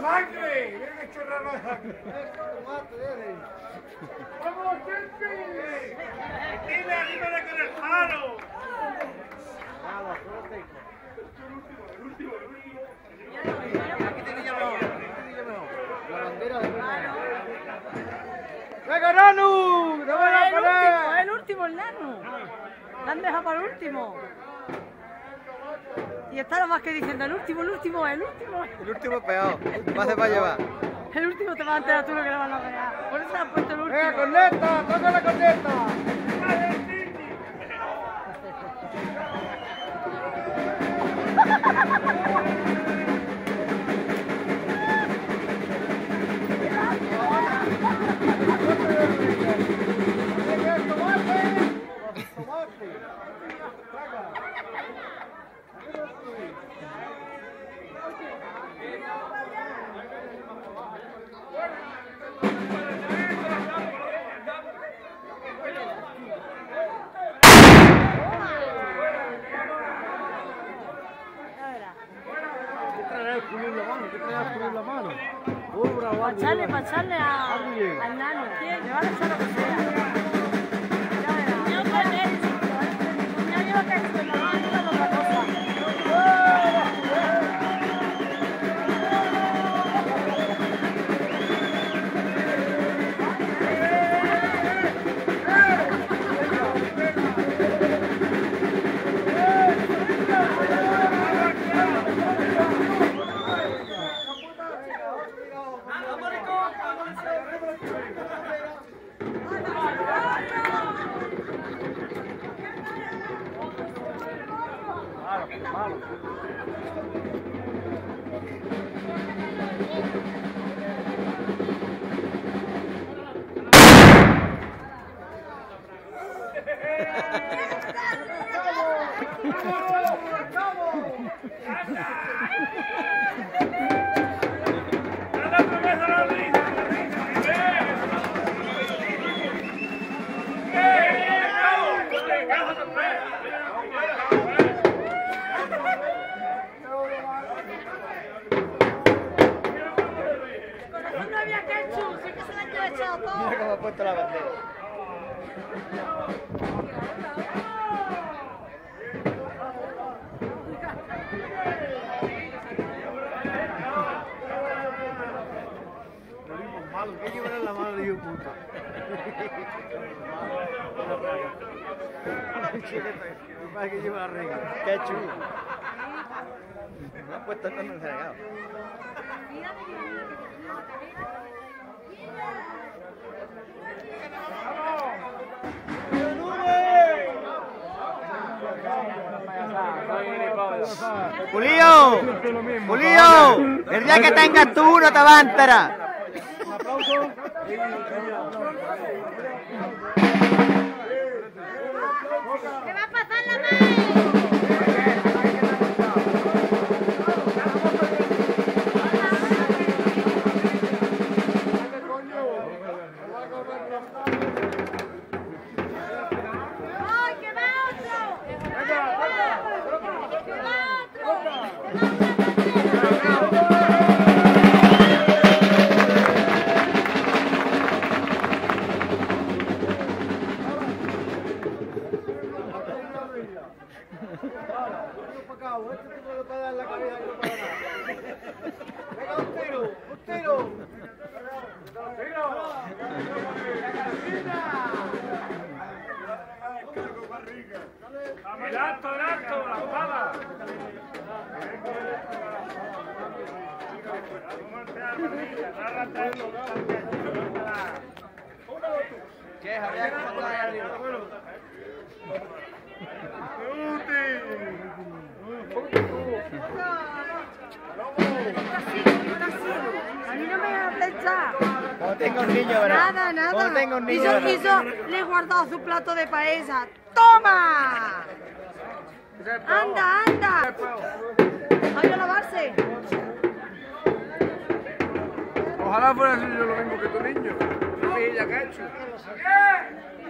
sangre! ¡Mira que chorrada de sangre! ¡Vamos, Chespi! ¡Dile arriba de con el palo! Nada, solo tengo. El último. Aquí tiene ya mejor, la bandera de Granada. ¡Venga, Nanu! ¡No me la poner! El último, el Nanu. La han dejado para el último. Y está lo más que diciendo, el último. El último es peor, más se va a llevar. El último te vas a enterar tú lo que le van a pegar. Por eso le han puesto el último. ¡Venga, corneta! ¡Toca la corneta! Para echarle al Nano. Le van a echar lo que sea. Ya verás. Ya lleva que se me va a echar otra cosa. No había ketchup, sí que se le han echado todo. Mira cómo ha puesto la bandera. Malo, que llevar en la mano de un puto. Para que lleva la regla. Qué chulo. Me ha puesto esto en el regalo. ¡Julio! ¡Julio! El día que tengas tú no te vas a enterar. Un aplauso. ¡Me va a pasar la mano! ¡Ay, que va otro! ¡Que va otro! ¡El acto, la espada! ¿Qué? Había que matar ahí arriba. A mí no me va a planchar. Como tengo un niño, ¿verdad? Nada. Como tengo un niño, Y yo ¿verdad? le he guardado su plato de paella. ¡Toma! ¡Anda! ¡Vaya a lavarse! Ojalá fuera así yo lo mismo que tu niño. Ella, cacho.